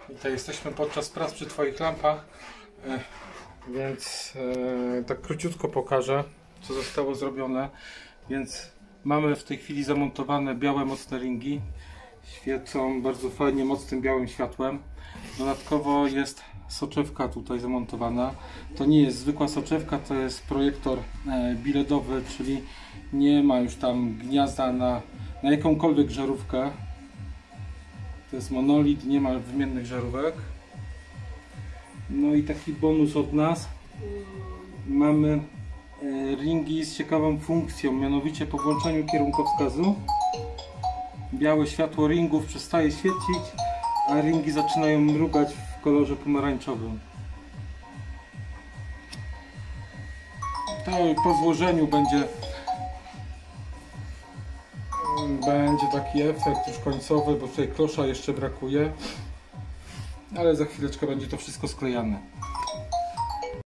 I tutaj jesteśmy podczas prac przy Twoich lampach, więc tak króciutko pokażę, co zostało zrobione. Więc mamy w tej chwili zamontowane białe mocne ringi. Świecą bardzo fajnie mocnym białym światłem. Dodatkowo jest soczewka tutaj zamontowana. To nie jest zwykła soczewka, to jest projektor biledowy, czyli nie ma już tam gniazda na jakąkolwiek żarówkę. To jest monolit, nie ma wymiennych żarówek. No i taki bonus od nas. Mamy ringi z ciekawą funkcją, mianowicie po włączeniu kierunkowskazu białe światło ringów przestaje świecić, a ringi zaczynają mrugać w kolorze pomarańczowym. To po złożeniu będzie taki efekt już końcowy, bo tutaj klosza jeszcze brakuje, ale za chwileczkę będzie to wszystko sklejane.